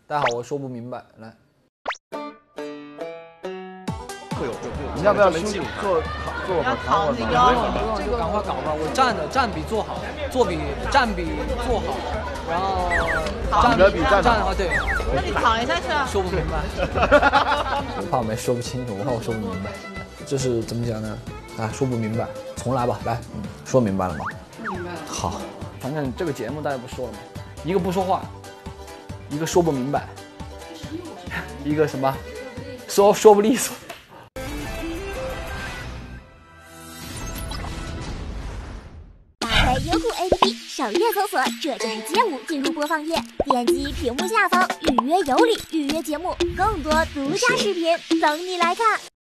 大家好，我说不明白，来。 你要不要兄弟做会躺会儿吗？ 这个赶快搞吧，我站比坐好，站比坐好，然后站好，对。 那你躺一下去啊？ 说不明白，我怕我没说不清楚，我怕我说不明白，这是怎么讲呢？啊，说不明白，重来吧，来，说明白了吗？ 明白了。 好，反正这个节目大家不说了嘛，一个不说话，一个说不明白，一个什么说不利索。 打开优酷 APP， 首页搜索“这就是街舞”，进入播放页，点击屏幕下方预约有礼，预约节目，更多独家视频等你来看。